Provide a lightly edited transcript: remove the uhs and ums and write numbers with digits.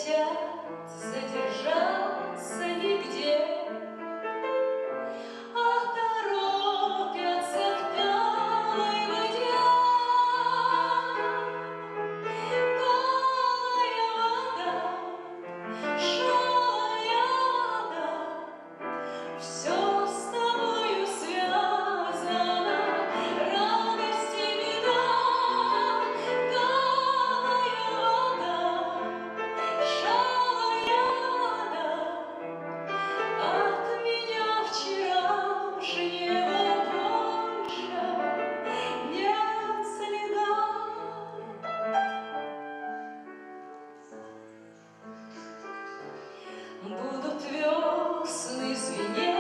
хотят задержаться нигде, а торопятся к талой воде. Талая вода, шалая вода, все с тобою связано, радость и беда. Талая вода, шалая вода, от меня вчерашнего больше нет следа. Будут весны звенеть